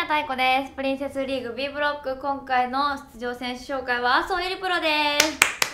永太子です。プリンセスリーグ B ブロック、今回の出場選手紹介は麻生ゆりプロです。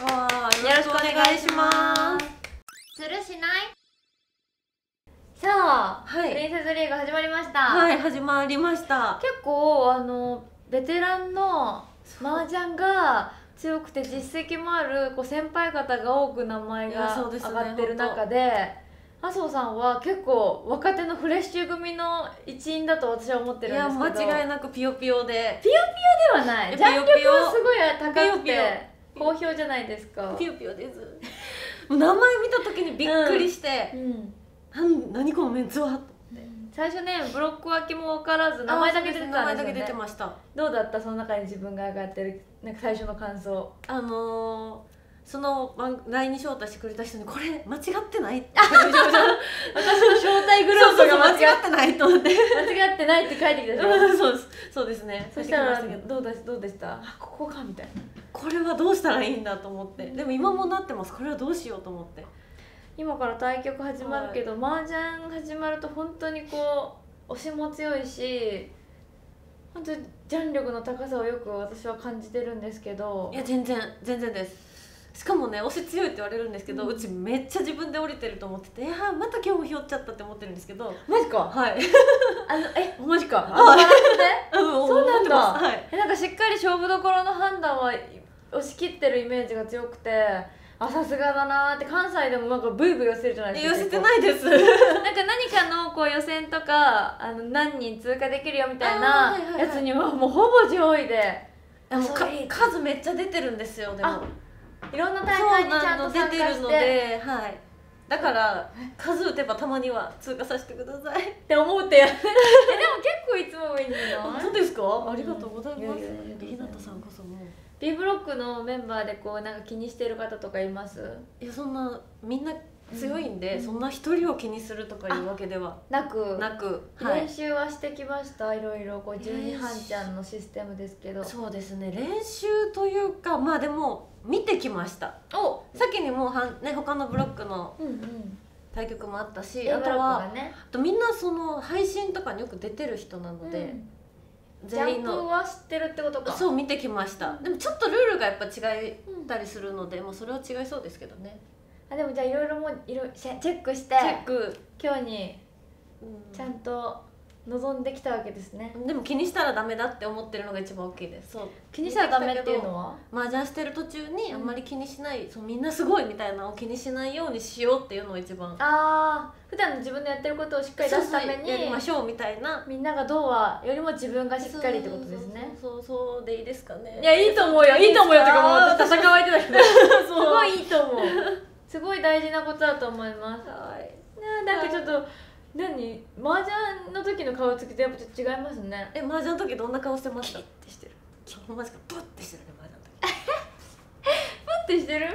よろしくお願いします。 するしない。さあ、 はい、 プリンセスリーグ始まりました。 はい、始まりました。 結構ベテランの麻雀が強くて実績もある先輩方が多く名前が上がってる中で、麻生さんは結構若手のフレッシュ組の一員だと私は思ってるんですけど。 いや間違いなくピヨピヨで。 ピヨピヨではない。ジャン力はすごい高くて好評じゃないですか。 ピヨピヨです。もう名前見た時にびっくりして、何このメンツはって。 最初ね、ブロック分けも分からず名前だけ出てたんですよね。 名前だけ出てました。 どうだった、その中に自分が上がってる最初の感想。 そのLINE に招待してくれた人に「これ間違ってない?」って私の招待グループが間違ってないと思って間違ってないって書いてきたでしょ。 そうですね。 そしたらどうでした？あ、ここかみたいな。 これはどうしたらいいんだと思って、でも今もなってます。これはどうしようと思って。 今から対局始まるけど、麻雀始まると本当に押しも強いし、本当にジャン力の高さをよく私は感じてるんですけど。 いや全然です。しかもね、押し強いって言われるんですけど、うちめっちゃ自分で降りてると思ってて、また今日もひよっちゃったって思ってるんですけど。 マジか。 はい。 マジか。 バランスでそうなんだ。 はい。 なんかしっかり勝負どころの判断は押し切ってるイメージが強くて、さすがだなーって。関西でもなんかブイブイ寄せるじゃないですか。 寄せてないです。 なんか何かの予選とか何人通過できるよみたいなやつにはもうほぼ上位で、 数めっちゃ出てるんですよ。でもいろんな大会にちゃんと参加して出てるので、はい。だから数打てばたまには通過させてくださいって思ってやってでも結構いつもいいんじゃない？ そうですか？ありがとうございます。ひなたさんこそも B ブロックのメンバーでなんか気にしてる方とかいます？ いや、そんなみんな強いんで、そんな一人を気にするとかいうわけではなく、 練習はしてきました。いろいろ12半ちゃんのシステムですけど。 そうですね、練習というか、まあでも見てきました。先にもうね、他のブロックの対局もあったし、あとはみんなその配信とかによく出てる人なので、 全員のは知ってるってことか。 そう、見てきました。でもちょっとルールがやっぱ違ったりするので、もうそれは違いそうですけどね。 でもじゃあいろいろチェックして今日にちゃんと臨んできたわけですね。 でも気にしたらダメだって思ってるのが一番大きいです。そう、 気にしたらダメっていうのは、 麻雀してる途中にあんまり気にしない、みんなすごいみたいなのを気にしないようにしようっていうのが一番。 普段の自分のやってることをしっかり出すためにやりましょうみたいな。 みんながどうはよりも自分がしっかりってことですね。 そうでいいですかね。 いや、いいと思うよ。いいと思うよってか、もう私戦われてたけどすごいいいと思う。すごい大事なことだと思います。なんかちょっと麻雀の時の顔つきとやっぱちょっと違いますね。 麻雀の時どんな顔してました？ キッてしてる。 ほんまですか？プッてしてるね、麻雀の時。 プッてしてる？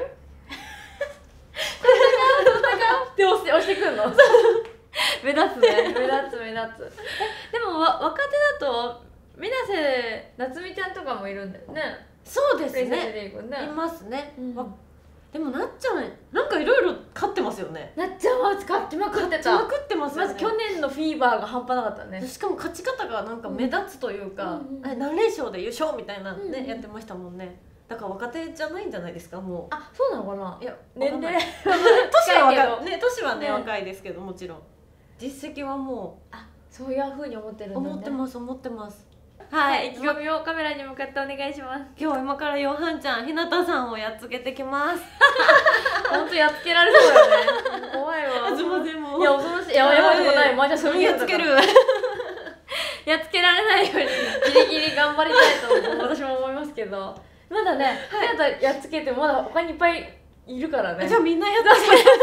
こんな顔って押してくるの？目立つね。目立つ。でも若手だと水瀬夏美ちゃんとかもいるんだよね。 そうですね。いますね。でもなっちゃんなんかいろいろ勝ってますよね。 なっちゃんは勝ちまくってた。 勝ちまくってますよね。 まず去年のフィーバーが半端なかったね。 しかも勝ち方がなんか目立つというか、何連勝で優勝みたいなね、やってましたもんね。だから若手じゃないんじゃないですか、もう。 そうなのかな。 いや、 年齢年はね、若いですけど、もちろん実績はもうそういうふうに思ってるんだね。 思ってます。 はい、意気込みをカメラに向かってお願いします。 今日から4半ちゃんひなたさんをやっつけてきます。 本当やっつけられそうだよね。怖いわ。いや、恐ろしい。やばいことない。じゃあそれやっつける。 やっつけられないようにギリギリ頑張りたいと私も思いますけど、まだね、ひなたやっつけてもまだ他にいっぱいいるからね。 じゃあみんなやっつけて